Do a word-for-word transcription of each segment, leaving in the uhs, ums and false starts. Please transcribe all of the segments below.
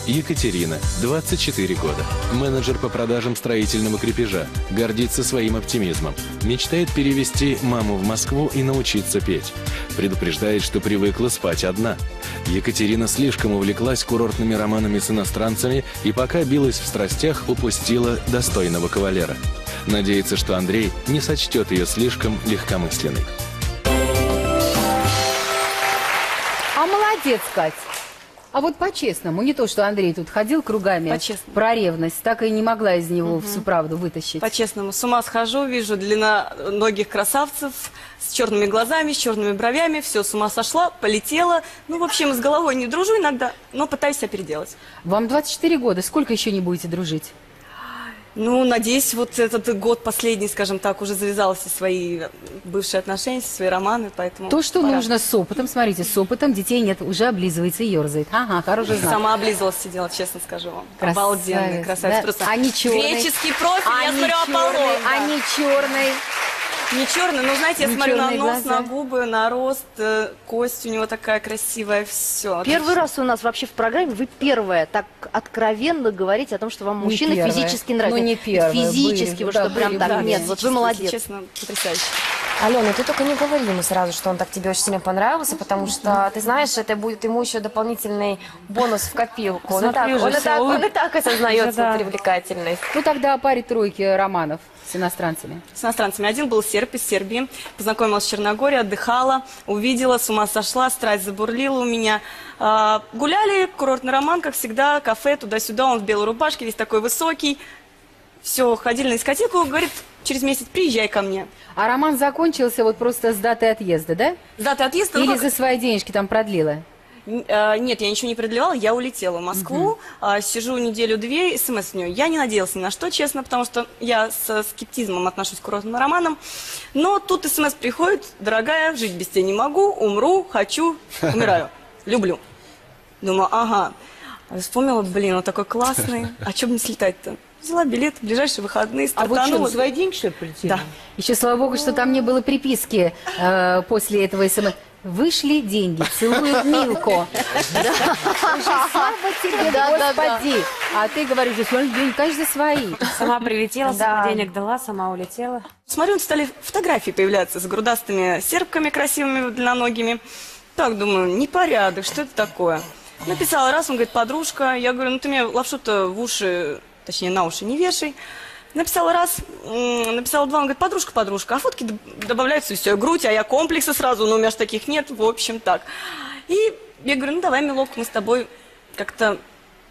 Екатерина, двадцать четыре года. Менеджер по продажам строительного крепежа. Гордится своим оптимизмом. Мечтает перевести маму в Москву и научиться петь. Предупреждает, что привыкла спать одна. Екатерина слишком увлеклась курортными романами с иностранцами и пока билась в страстях, упустила достойного кавалера. Надеется, что Андрей не сочтет ее слишком легкомысленной. А молодец, Кать. А вот по-честному, не то, что Андрей тут ходил кругами про ревность, так и не могла из него угу. всю правду вытащить. По-честному, с ума схожу, вижу длинноногих красавцев с черными глазами, с черными бровями, все, с ума сошла, полетела. Ну, в общем, с головой не дружу иногда, но пытаюсь себя переделать. Вам двадцать четыре года, сколько еще не будете дружить? Ну, надеюсь, вот этот год последний, скажем так, уже завязал все свои бывшие отношения, все свои романы, поэтому... То, что пора. нужно с опытом, смотрите, с опытом детей нет, уже облизывается и ерзает. Ага, хороший знак. Сама облизывалась, сидела, честно скажу вам. Красавец, обалденный, красавец. Да? Просто а не черный. Греческий профиль, а я смотрю, черный, Аполлон. Да. А не черный. Не черный, но, знаете, я не смотрю на нос, глаза. на губы, на рост, э, кость у него такая красивая, все. Первый раз у нас вообще в программе вы первая так откровенно говорите о том, что вам мужчина физически нравится. Ну, не первая. Физически, вот да, что прям были, так, да, нет, вот вы молодец. Честно, потрясающе. Алена, ты только не говори ему сразу, что он так тебе очень сильно понравился, потому что, ты знаешь, это будет ему еще дополнительный бонус в копилку. Он, и так, он, и так, он и так осознает свою привлекательность. Ну тогда о паре тройки романов с иностранцами. С иностранцами. Один был серб из Сербии, познакомилась в Черногории, отдыхала, увидела, с ума сошла, страсть забурлила у меня. А, гуляли, курортный роман, как всегда, кафе, туда-сюда, он в белой рубашке, весь такой высокий. Все, ходили на дискотеку, говорит, через месяц приезжай ко мне. А роман закончился вот просто с датой отъезда, да? С датой отъезда? Или ну, как... за свои денежки там продлила? Нет, я ничего не продлевала, я улетела в Москву, uh-huh. сижу неделю-две, смс в нее. Я не надеялась ни на что, честно, потому что я с скептизмом отношусь к курортным романам. Но тут смс приходит, дорогая, жить без тебя не могу, умру, хочу, умираю, люблю. Думаю, ага. Вспомнила, блин, он такой классный, а что бы не слетать-то? Взяла билет в ближайшие выходные, стартанула. А вы что, на свои деньги, что ли, полетели? Да. Еще, слава богу, что там не было приписки э, после этого смс. Вышли деньги, целуют Милку. Слава тебе, Господи. А ты говоришь, что деньги, конечно, свои. Сама прилетела, сама денег дала, сама улетела. Смотрю, вот стали фотографии появляться с грудастыми сербками красивыми, длинноногими. Так, думаю, непорядок, что это такое? Написала раз, он говорит, подружка. Я говорю, ну ты мне лапшу-то в уши, точнее, на уши не вешай. Написала раз, написала два, он говорит, подружка, подружка, а фотки добавляются, и все, грудь, а я комплексы сразу, но у меня же таких нет, в общем, так. И я говорю, ну давай, милок, мы с тобой как-то...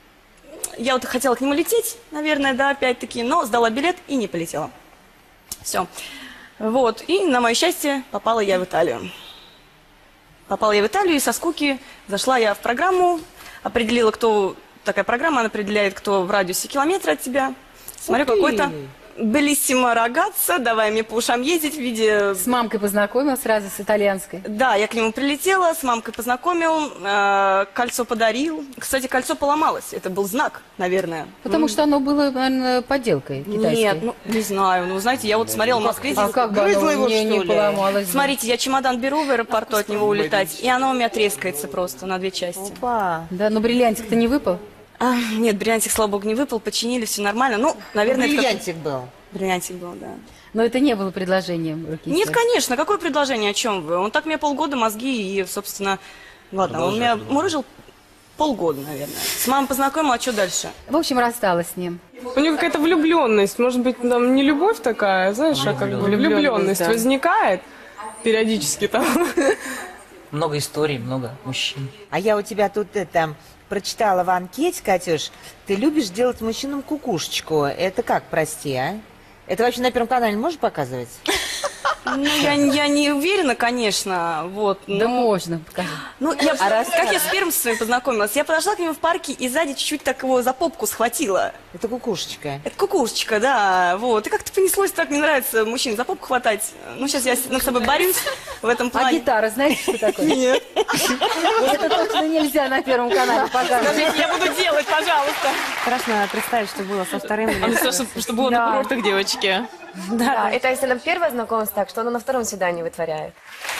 Я вот хотела к нему лететь, наверное, да, опять-таки, но сдала билет и не полетела. Все. Вот, и на мое счастье попала я в Италию. Попала я в Италию, и со скуки зашла я в программу, определила, кто... Такая программа, она определяет, кто в радиусе километра от тебя. Смотрю, какой-то белиссимо рогатца, давай мне по ушам ездить в виде... С мамкой познакомилась сразу, с итальянской. Да, я к нему прилетела, с мамкой познакомил, э, кольцо подарил. Кстати, кольцо поломалось, это был знак, наверное. Потому mm. что оно было, наверное, подделкой китайской. Нет, ну, не знаю, ну, знаете, я вот смотрела в Москве... А как бы оно его, не, не поломалось? Смотрите, я чемодан беру в аэропорту от него улетать, и оно у меня трескается просто на две части. Опа. Да, но бриллиантик-то не выпал? А, нет, бриллиантик, слава богу, не выпал, починили, все нормально. Ну, наверное, ну, это бриллиантик как... был. Бриллиантик был, да. Но это не было предложением руки. Нет, конечно, какое предложение, о чем вы? Он так мне полгода мозги и, собственно, ладно, он меня мурыжил полгода, наверное. С мамой познакомила, а что дальше? В общем, рассталась с ним. У него какая-то влюбленность, может быть, там не любовь такая, знаешь, а как бы влюбленность да. возникает периодически там. Много историй, много мужчин. А я у тебя тут это... Прочитала в анкете, Катюш, ты любишь делать мужчинам кукушечку. Это как, прости, а? Это вообще на Первом канале можешь показывать? Ну, я, я не уверена, конечно, вот. Но... Да можно, покажи. Ну, я, а раз... как я с первым с вами познакомилась? Я подошла к нему в парке и сзади чуть-чуть так его за попку схватила. Это кукушечка. Это кукушечка, да, вот. И как-то понеслось так, мне нравится мужчин за попку хватать. Ну, сейчас я над собой борюсь в этом плане. А гитара, знаете, что такое? Нет. Вот это точно нельзя на Первом канале показывать. Скажите, я буду делать, пожалуйста. Страшно представить, что было со вторым. А мне страшно, что было на курортах девочки. Да, это если она первое знакомство, так что она на втором свидании вытворяет.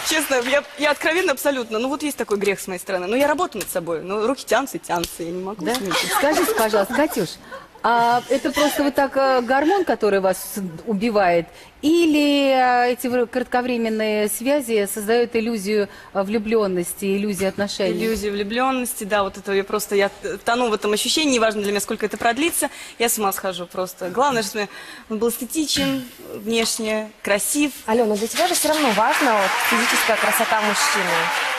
Честно, я, я откровенно абсолютно. Ну вот есть такой грех с моей стороны. Но я работаю над собой. Но руки тянутся и тянутся. Я не могу Да? с ними. Скажите, пожалуйста, Катюш, а это просто вот так э, гормон, который вас убивает? Или э, эти вр- кратковременные связи создают иллюзию э, влюбленности, иллюзию отношений? Иллюзия влюбленности, да, вот это я просто, я тону в этом ощущении, неважно для меня, сколько это продлится, я с ума схожу просто. Главное, чтобы он был эстетичен, внешне, красив. Алена, для тебя же все равно важна вот, физическая красота мужчины.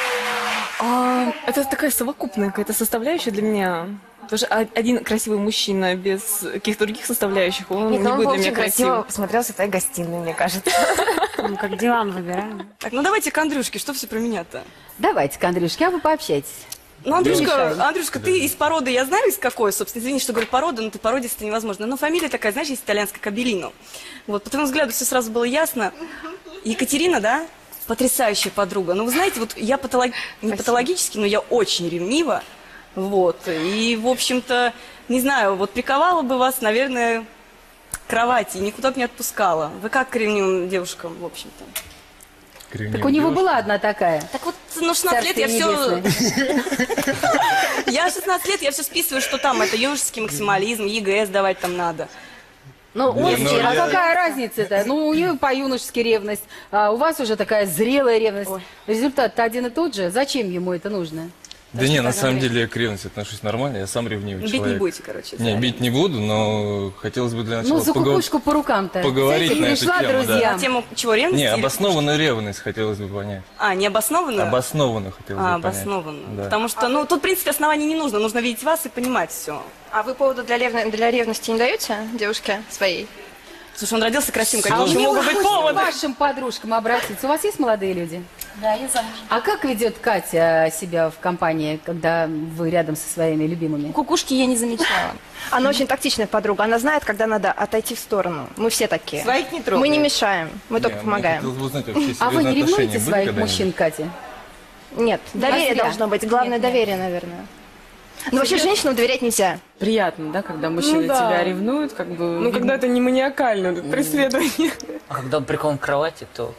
А, это такая совокупная какая-то составляющая для меня. Потому что о- один красивый мужчина без каких-то других составляющих, он Нет, не ну он будет бы для меня очень красиво красивым. смотрелся в твоей гостиной, мне кажется. Ну, как диван выбираем. Так, ну давайте к Андрюшке, что все про меня-то? Давайте, Андрюшка, а вы пообщайтесь. Ну, Андрюшка, Мешай. Андрюшка, ты из породы, я знаю из какой, собственно, извини, что говорю порода, но ты породистый невозможно. Но фамилия такая, знаешь, есть итальянская Кабелино. Вот, по твоему взгляду все сразу было ясно. Екатерина, да? Потрясающая подруга. Ну, вы знаете, вот я патолог... не патологически, но я очень ревнива. Вот. И, в общем-то, не знаю, вот приковала бы вас, наверное, к кровати, никуда бы не отпускала. Вы как к ревнивым девушкам, в общем-то? Так у него была одна такая. Так вот, ну, шестнадцать лет я все... Царствие Я шестнадцать лет, я все списываю, что там это юношеский максимализм, ЕГЭ сдавать там надо. Ну, Не, он, ну, а я- какая разница-то? Ну, у нее по-юношески ревность, а у вас уже такая зрелая ревность. Результат-то один и тот же. Зачем ему это нужно? Да не, на самом деле я к ревности отношусь нормально, я сам ревнивый Бить не человек. будете, короче. Не, да. бить не буду, но хотелось бы для начала Ну, за погов- кукушку по рукам-то. поговорить Знаете, на эту перешла тему, да. друзьям. На тему чего, ревности? Не, или- обоснованную ревность хотелось бы понять. А, необоснованную? Обоснованную хотелось А, бы понять. обоснованную. Да. Потому что, ну, тут, в принципе, оснований не нужно. Нужно видеть вас и понимать все. А вы поводу для, ревно- для ревности не даете девушке своей? Слушай, он родился красивым, какие А у еще него могут быть хочется к поводы? вашим подружкам обратиться. У вас есть молодые люди? Да, я замужем. А как ведет Катя себя в компании, когда вы рядом со своими любимыми? Кукушки я не замечала. Она очень тактичная подруга. Она знает, когда надо отойти в сторону. Мы все такие. Своих не Мы трогает. не мешаем, мы только Не, мне помогаем. хотелось бы узнать, вообще А вы не серьезные отношения ревнуете были своих когда-нибудь? мужчин, Катя? Нет, доверие зря? должно быть. Главное Нет, нет. доверие, наверное. Ну вообще женщинам доверять нельзя. Приятно, да, когда мужчина Ну да. тебя ревнует, как бы... Ну, видно. когда это не маниакально, это преследование. А когда он прикован к кровати, то...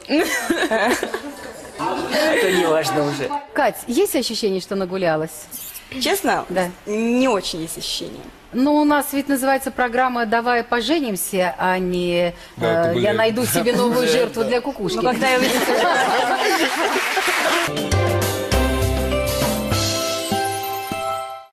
Это не важно уже. Кать, есть ощущение, что нагулялась? Честно? Да. Не очень есть ощущение. Ну, у нас ведь называется программа «Давай поженимся», а не Да, это э, были- «Я найду себе новую жертву для кукушки». Ну, когда я увидела...